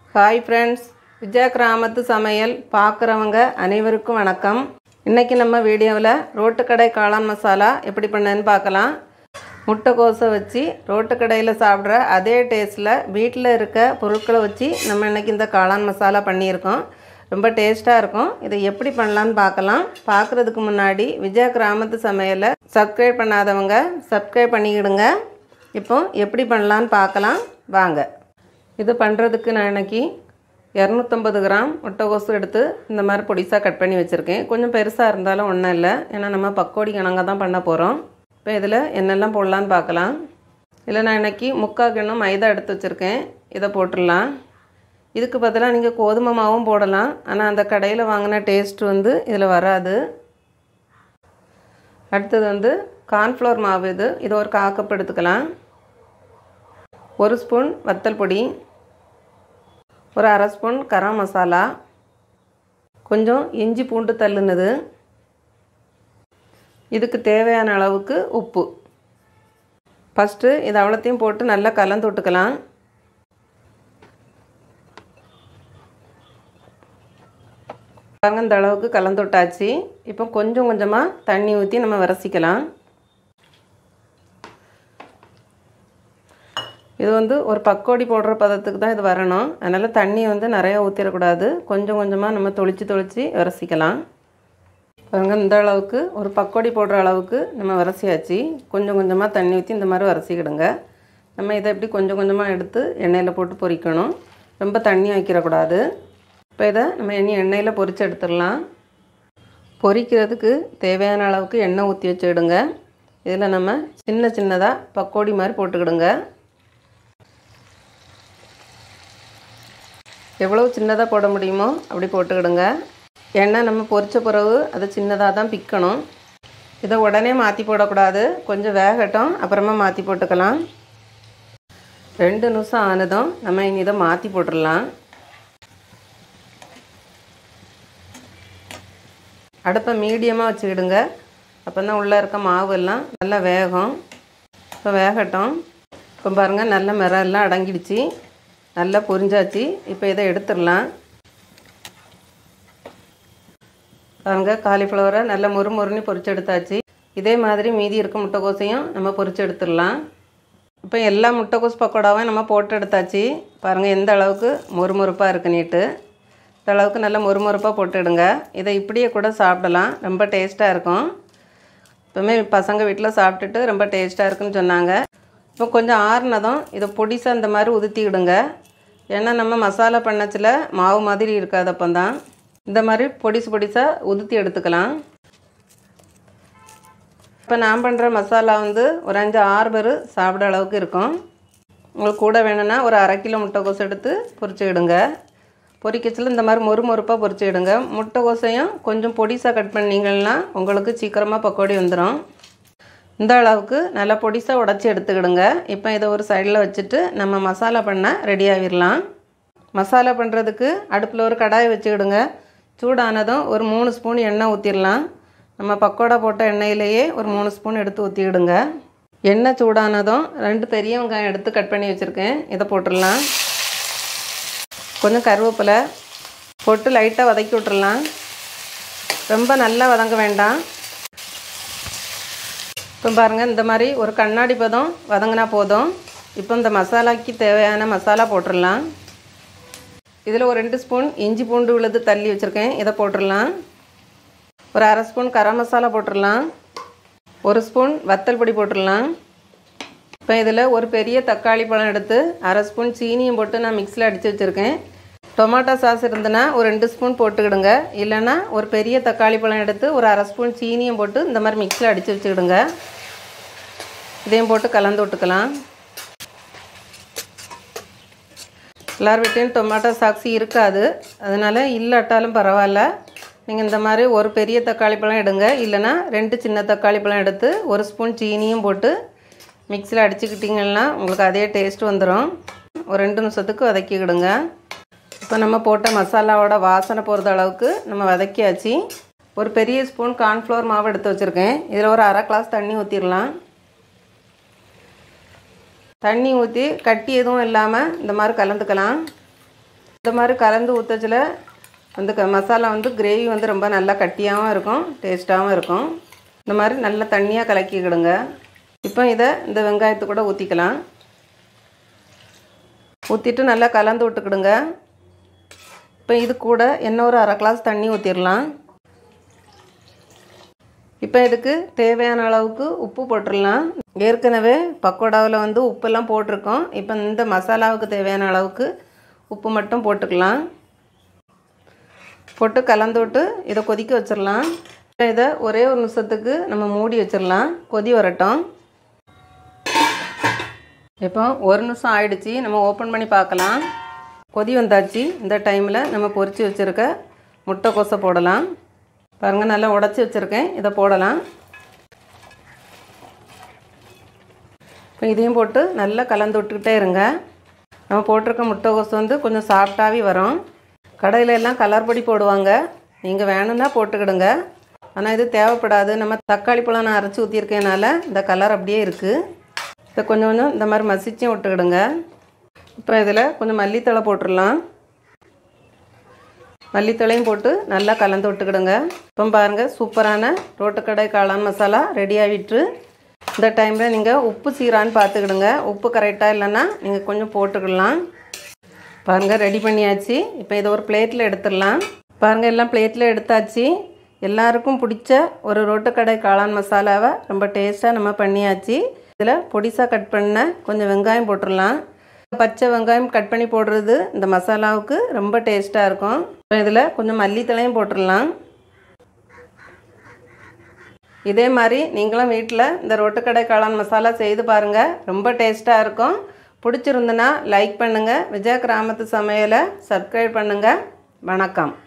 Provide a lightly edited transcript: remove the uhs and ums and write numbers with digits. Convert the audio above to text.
Hi friends, Vijaya கிராமத்து சமையல் பார்க்குறவங்க அனைவருக்கும் வணக்கம். இன்றைக்கி நம்ம வீடியோவில் ரோட்டுக்கடை காளான் மசாலா எப்படி பண்ணேன்னு பார்க்கலாம். முட்டைக்கோஸை வச்சு ரோட்டுக்கடையில் சாப்பிட்ற அதே டேஸ்ட்டில் வீட்டில் இருக்க பொருட்களை வச்சு நம்ம இன்றைக்கி இந்த காளான் மசாலா பண்ணியிருக்கோம். ரொம்ப டேஸ்ட்டாக இருக்கும். இதை எப்படி பண்ணலான்னு பார்க்கலாம். பார்க்குறதுக்கு முன்னாடி விஜயா கிராமத்து சமையலை சப்ஸ்கிரைப் பண்ணாதவங்க சப்ஸ்கிரைப் பண்ணிக்கிடுங்க. இப்போ எப்படி பண்ணலான்னு பார்க்கலாம் வாங்க. இது பண்ணுறதுக்கு நான் இன்றைக்கி 250 கிராம் முட்டைக்கோசு எடுத்து இந்த மாதிரி பொடிசாக கட் பண்ணி வச்சுருக்கேன். கொஞ்சம் பெருசாக இருந்தாலும் ஒன்றும் இல்லை, ஏன்னா நம்ம பக்கோடி கணங்க தான் பண்ண போகிறோம். இப்போ இதில் என்னெல்லாம் போடலான்னு பார்க்கலாம். இதில் நான் இன்றைக்கி 3/4 கிண்ணம் மைதா எடுத்து வச்சுருக்கேன். இதை போட்டுடலாம். இதுக்கு பதிலாக நீங்கள் கோதுமை மாவும் போடலாம், ஆனால் அந்த கடையில் வாங்கின டேஸ்ட் இதில் வராது. அடுத்தது கார்ன்ஃப்ளவர் மாவு. இது ஒரு 1/4 கப் எடுத்துக்கலாம். 1 ஸ்பூன் வத்தல் பொடி, ஒரு 1/2 ஸ்பூன் கரம் மசாலா, கொஞ்சம் இஞ்சி பூண்டு தள்ளுனது, இதுக்கு தேவையான அளவுக்கு உப்பு. ஃபஸ்ட்டு இது அவ்வளோத்தையும் போட்டு நல்லா கலந்து விட்டுக்கலாம். பாருங்க, இந்த அளவுக்கு கலந்து விட்டாச்சு. இப்போ கொஞ்சம் கொஞ்சமாக தண்ணி ஊற்றி நம்ம விரசிக்கலாம். இது ஒரு பக்கோடி போடுற பதத்துக்கு தான் இது வரணும். அதனால் தண்ணி நிறையா ஊற்றிடக்கூடாது. கொஞ்சம் கொஞ்சமாக நம்ம தொளிச்சு விரசிக்கலாம். பாருங்கள், இந்த அளவுக்கு ஒரு பக்கோடி போடுற அளவுக்கு நம்ம விரசியாச்சு. கொஞ்சம் கொஞ்சமாக தண்ணி ஊற்றி இந்த மாதிரி விரசிக்கிடுங்க. நம்ம இதை எப்படி கொஞ்சம் கொஞ்சமாக எடுத்து எண்ணெயில் போட்டு பொரிக்கணும். ரொம்ப தண்ணி வைக்கிறக்கூடாது. இப்போ இதை நம்ம எண்ணெயில் பொரித்து எடுத்துடலாம். பொரிக்கிறதுக்கு தேவையான அளவுக்கு எண்ணெய் ஊற்றி வச்சுக்கிடுங்க. இதில் நம்ம சின்ன சின்னதாக பக்கோடி மாதிரி போட்டுக்கிடுங்க. எவ்வளோ சின்னதாக போட முடியுமோ அப்படி போட்டுக்கிடுங்க. எண்ணெய் நம்ம பொரித்த பிறகு அதை சின்னதாக தான் பிக்கணும். இதை உடனே மாற்றி போடக்கூடாது. கொஞ்சம் வேகட்டும், அப்புறமா மாற்றி போட்டுக்கலாம். 2 நிமிஷம் ஆனதும் நம்ம இனி இதை மாற்றி போட்டுடலாம். அடுப்பை மீடியமாக வச்சுக்கிடுங்க. அப்போ தான் உள்ளே இருக்க மாவு எல்லாம் நல்லா வேகும். இப்போ வேகட்டும். இப்போ பாருங்கள், நல்ல மிரெல்லாம் அடங்கிடுச்சு, நல்லா பொரிஞ்சாச்சு. இப்போ இதை எடுத்துடலாம். பாருங்கள், காலிஃப்ளவரை நல்லா முறுமுறுன்னு பொரிச்சு எடுத்தாச்சு. இதே மாதிரி மீதி இருக்க முட்டைக்கோசையும் நம்ம பொரிச்சு எடுத்துடலாம். இப்போ எல்லா முட்டைக்கோஸ் பக்கோடாவும் நம்ம போட்டு எடுத்தாச்சு. பாருங்கள், எந்த அளவுக்கு மொறுமொறுப்பாக இருக்குது நீட்டு. இந்த அளவுக்கு நல்லா மொறுமொறுப்பாக போட்டுடுங்க. இதை இப்படியே கூட சாப்பிடலாம், ரொம்ப டேஸ்ட்டாக இருக்கும். இப்போவுமே பசங்க வீட்டில் சாப்பிட்டுட்டு ரொம்ப டேஸ்ட்டாக இருக்குன்னு சொன்னாங்க. இப்போ கொஞ்சம் ஆறுனதும் இதை பொடிசாக இந்த மாதிரி உதுத்திக்கிடுங்க. ஏன்னா நம்ம மசாலா பண்ணச்சில் மாவு மாதிரி இருக்காது. அப்போ தான் இந்த மாதிரி பொடிசாக உதுத்தி எடுத்துக்கலாம். இப்போ நான் பண்ணுற மசாலா ஒரு 5-6 பேர் சாப்பிட அளவுக்கு இருக்கும். உங்களுக்கு கூட வேணும்னா ஒரு 1/2 கிலோ முட்டைக்கோஸ் எடுத்து பொரிச்சுக்கிடுங்க. பொரிக்கச்சில் இந்த மாதிரி மொறுமொறுப்பாக பொரிச்சுக்கிடுங்க. முட்டைக்கோசையும் கொஞ்சம் பொடிசாக கட் பண்ணிங்கன்னா உங்களுக்கு சீக்கிரமாக பக்கோடி வந்துடும். இந்த அளவுக்கு நல்லா பொடிசாக உடச்சி எடுத்துக்கிடுங்க. இப்போ இதை ஒரு சைடில் வச்சுட்டு நம்ம மசாலா பண்ண ரெடி ஆகிடலாம். மசாலா பண்ணுறதுக்கு அடுப்பில் ஒரு கடாயை வச்சுக்கிடுங்க. சூடானதும் ஒரு 3 ஸ்பூன் எண்ணெய் ஊற்றிடலாம். நம்ம பக்கோடா போட்ட எண்ணெயிலேயே ஒரு 3 ஸ்பூன் எடுத்து ஊற்றிக்கிடுங்க. எண்ணெய் சூடானதும் 2 பெரிய வெங்காயம் எடுத்து கட் பண்ணி வச்சுருக்கேன். இதை போட்டுடலாம். கொஞ்சம் கருவேப்பிலை போட்டு லைட்டாக வதக்கி விட்டுடலாம். ரொம்ப நல்லா வதங்க வேண்டாம். இப்போ பாருங்கள், இந்த மாதிரி ஒரு கண்ணாடி பதம் வதங்கினா போதும். இப்போ இந்த மசாலாக்கு தேவையான மசாலா போட்டுடலாம். இதில் ஒரு 2 ஸ்பூன் இஞ்சி பூண்டு விழுது தள்ளி வச்சுருக்கேன். இதை போட்டுடலாம். ஒரு 1/2 ஸ்பூன் கரம் மசாலா போட்டுடலாம். 1 ஸ்பூன் வத்தல் பொடி போட்டுடலாம். இப்போ இதில் ஒரு பெரிய தக்காளி பழம் எடுத்து 1/2 ஸ்பூன் சீனியும் போட்டு நான் மிக்ஸியில் அடித்து வச்சுருக்கேன். டொமேட்டோ சாஸ் இருந்துன்னா ஒரு 2 ஸ்பூன் போட்டுக்கிடுங்க. இல்லைன்னா ஒரு பெரிய தக்காளி பழம் எடுத்து ஒரு 1/2 ஸ்பூன் சீனியும் போட்டு இந்த மாதிரி மிக்ஸில் அடித்து வச்சுக்கிடுங்க. இதையும் போட்டு கலந்து விட்டுக்கலாம். எல்லார் வீட்டையும் டொமேட்டோ சாக்ஸி இருக்காது, அதனால் இல்லாட்டாலும் பரவாயில்ல. நீங்கள் இந்த மாதிரி ஒரு பெரிய தக்காளி பழம் எடுங்க. இல்லைன்னா 2 சின்ன தக்காளி பழம் எடுத்து 1 ஸ்பூன் சீனியும் போட்டு மிக்ஸியில் அடிச்சுக்கிட்டிங்கன்னா உங்களுக்கு அதே டேஸ்ட் வந்துடும். ஒரு 2 நிமிஷத்துக்கு வதக்கிக்கிடுங்க. இப்போ நம்ம போட்ட மசாலாவோட வாசனை போகிறது அளவுக்கு நம்ம வதக்கியாச்சு. ஒரு பெரிய ஸ்பூன் கார்ன்ஃப்ளவர் மாவு எடுத்து வச்சுருக்கேன். இதில் ஒரு 1/2 கிளாஸ் தண்ணி ஊற்றிடலாம். தண்ணி ஊற்றி கட்டி எதுவும் இல்லாமல் இந்த மாதிரி கலந்துக்கலாம். இந்த மாதிரி கலந்து ஊற்றச்சில் வந்து மசாலா வந்து கிரேவி வந்து ரொம்ப நல்லா கட்டியாகவும் இருக்கும், டேஸ்ட்டாகவும் இருக்கும். இந்த மாதிரி நல்லா தண்ணியாக கலக்கிக்கிடுங்க. இப்போ இதை இந்த வெங்காயத்தை கூட ஊற்றிக்கலாம். ஊற்றிட்டு நல்லா கலந்து விட்டுக்கிடுங்க. இப்போ இது கூட இன்னும் ஒரு 1/2 கிளாஸ் தண்ணி ஊற்றிடலாம். இப்போ இதுக்கு தேவையான அளவுக்கு உப்பு போட்டுடலாம். ஏற்கனவே பக்கோடாவில் வந்து உப்பெல்லாம் போட்டிருக்கோம். இப்போ இந்த மசாலாவுக்கு தேவையான அளவுக்கு உப்பு மட்டும் போட்டுக்கலாம். போட்டு கலந்து விட்டு இதை கொதிக்க வச்சிடலாம். இதை ஒரே ஒரு நிமிஷத்துக்கு நம்ம மூடி வச்சிடலாம், கொதி வரட்டும். இப்போ 1 நிமிஷம் ஆயிடுச்சு, நம்ம ஓப்பன் பண்ணி பார்க்கலாம். கொதி வந்தாச்சு. இந்த டைமில் நம்ம பொரித்து வச்சுருக்க முட்டைக்கோஸை போடலாம். பாருங்கள், நல்லா உடச்சி வச்சுருக்கேன், இதை போடலாம். இப்போ இதையும் போட்டு நல்லா கலந்து விட்டுக்கிட்டே இருங்க. நம்ம போட்டிருக்க முட்டைக்கோஸ் வந்து கொஞ்சம் சாஃப்டாகவே வரும். கடையில் எல்லாம் கலர் பொடி போடுவாங்க, நீங்கள் வேணும்னா போட்டுக்கிடுங்க. ஆனால் இது தேவைப்படாது. நம்ம தக்காளி பழம் நான் அரைச்சி ஊற்றிருக்கேனால இந்த கலர் அப்படியே இருக்குது. இதை கொஞ்சம் கொஞ்சம் இந்த மாதிரி மசிச்சும் விட்டுக்கிடுங்க. இப்போ இதில் கொஞ்சம் மல்லித்தழை போட்டுடலாம். மல்லித்தழையும் போட்டு நல்லா கலந்து விட்டுக்கிடுங்க. இப்போ பாருங்கள், சூப்பரான ரோட்டுக்கடை காளான் மசாலா ரெடி ஆகிட்டு. இந்த டைமில் நீங்கள் உப்பு சீரான்னு பார்த்துக்கிடுங்க. உப்பு கரெக்டாக இல்லைன்னா நீங்கள் கொஞ்சம் போட்டுக்கிடலாம். பாருங்கள், ரெடி பண்ணியாச்சு. இப்போ இதை ஒரு பிளேட்டில் எடுத்துடலாம். பாருங்கள், எல்லாம் பிளேட்டில் எடுத்தாச்சு. எல்லாருக்கும் பிடிச்ச ஒரு ரோட்டுக்கடை காளான் மசாலாவை ரொம்ப டேஸ்ட்டாக நம்ம பண்ணியாச்சு. இதில் பொடிசாக கட் பண்ண கொஞ்சம் வெங்காயம் போட்டுடலாம். பச்சை வெங்காயம் கட் பண்ணி போடுறது இந்த மசாலாவுக்கு ரொம்ப டேஸ்ட்டாக இருக்கும். இப்போ இதில் கொஞ்சம் மல்லித்தழையும் போட்டுடலாம். இதே மாதிரி நீங்களும் வீட்டில் இந்த ரோட்டுக்கடை காளான் மசாலா செய்து பாருங்கள், ரொம்ப டேஸ்ட்டாக இருக்கும். பிடிச்சிருந்துன்னா லைக் பண்ணுங்கள். விஜயா கிராமத்து சமையலை சப்ஸ்கிரைப் பண்ணுங்கள். வணக்கம்.